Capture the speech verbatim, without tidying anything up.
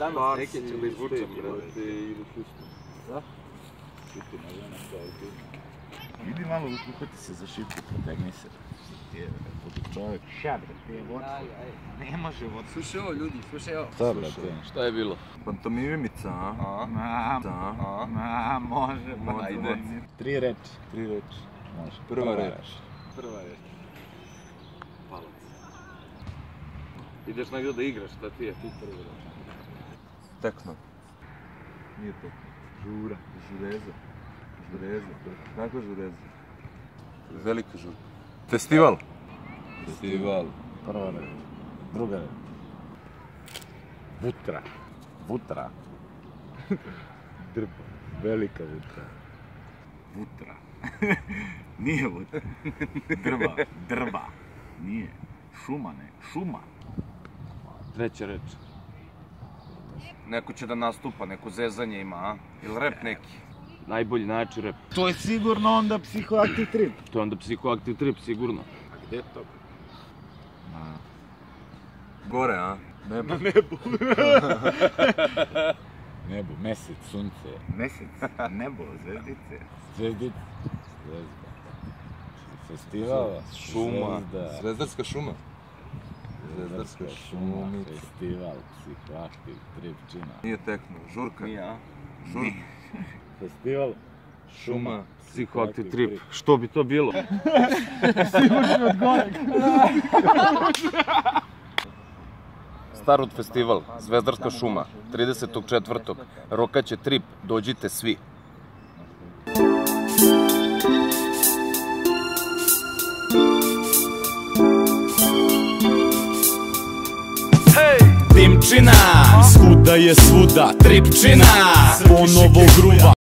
danas neke ću da izvučem, brate, i da pustim. Da? Šuti na žena kao i ti. Idi malo, uhvati se za šipku, protegni se. Budu čovjek. Ša, bre, ti je vodstvo. Ne može vodstvo. Slušaj ovo, ljudi, slušaj ovo. Šta, brate? Šta je bilo? Pantomimica, a? A? A? A, može, pa ajde. Tri reči. Tri reči. Može. Prva reč. Prva reč. Palac. Ideš negdje da igraš, šta ti je? Ti prva reč. Tekno. Nije to. Žura. Žureza. Žureza. Kako žureza? Velika žura. Festival. Festival. Prva reč. Druga reč. Vutra. Vutra. Drba. Velika vutra. Vutra. Nije vutra. Drba. Drba. Nije. Šuma, ne. Šuma. Treća reč. Neko će da nastupa, neko zezanje ima, a? Ili rep neki? Najbolji način rep. To je sigurno onda psihoaktiv trip. To je onda psihoaktiv trip, sigurno. A gdje je to? Gore, a? Nebo. Na nebu. Nebo, mesec, sunce. Mesec, nebo, zvezdice. Zvezdice. Zvezda. Festival. Šuma. Zvezdarska šuma. Zvezdarska šuma. Festival, psihoaktiv trip čina. Nije tekno, žurka. Nije, a? Žurka. Festival. Šuma. Psihoaktiv trip. Što bi to bilo? Sigurno od goreg. Starut festival, Zvezdarska šuma, tridesetog četvrtog Rokaće trip, dođite svi. Dimčina, svuda je svuda, tripčina, ponovo gruva.